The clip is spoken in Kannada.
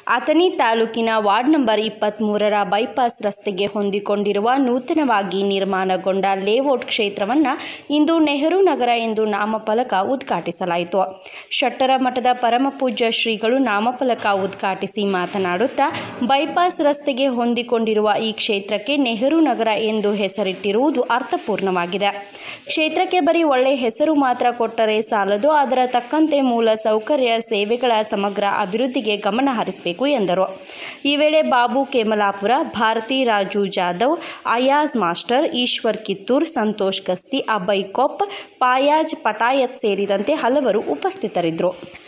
ಅಥಣಿ ತಾಲೂಕಿನ ವಾರ್ಡ್ ನಂಬರ್ 23ರ ಬೈಪಾಸ್ ರಸ್ತೆಗೆ ಹೊಂದಿಕೊಂಡಿರುವ ನೂತನವಾಗಿ ನಿರ್ಮಾಣಗೊಂಡ ಲೇಔಟ್ ಕ್ಷೇತ್ರವನ್ನು ಇಂದು ನೆಹರು ನಗರ ಎಂದು ನಾಮಫಲಕ ಉದ್ಘಾಟಿಸಲಾಯಿತು. ಶೆಟ್ಟರ ಮಠದ ಪರಮಪೂಜ್ಯ ಶ್ರೀಗಳು ನಾಮಫಲಕ ಉದ್ಘಾಟಿಸಿ ಮಾತನಾಡುತ್ತಾ, ಬೈಪಾಸ್ ರಸ್ತೆಗೆ ಹೊಂದಿಕೊಂಡಿರುವ ಈ ಕ್ಷೇತ್ರಕ್ಕೆ ನೆಹರು ನಗರ ಎಂದು ಹೆಸರಿಟ್ಟಿರುವುದು ಅರ್ಥಪೂರ್ಣವಾಗಿದೆ. ಕ್ಷೇತ್ರಕ್ಕೆ ಬರೀ ಒಳ್ಳೆ ಹೆಸರು ಮಾತ್ರ ಕೊಟ್ಟರೆ ಸಾಲದು, ಅದರ ತಕ್ಕಂತೆ ಮೂಲ ಸೌಕರ್ಯ ಸೇವೆಗಳ ಸಮಗ್ರ ಅಭಿವೃದ್ಧಿಗೆ ಗಮನ ಹರಿಸಬೇಕು ಎಂದರು. ಈ ವೇಳೆ ಬಾಬು ಕೇಮಲಾಪುರ, ಭಾರತಿ ರಾಜು ಜಾಧವ್, ಅಯಾಜ್ ಮಾಸ್ಟರ್, ಈಶ್ವರ್ ಕಿತ್ತೂರ್, ಸಂತೋಷ್ ಗಸ್ತಿ, ಅಭಯ್ ಕೊಪ್, ಪಾಯಾಜ್ ಪಟಾಯತ್ ಸೇರಿದಂತೆ ಹಲವರು ಉಪಸ್ಥಿತರಿದ್ದರು.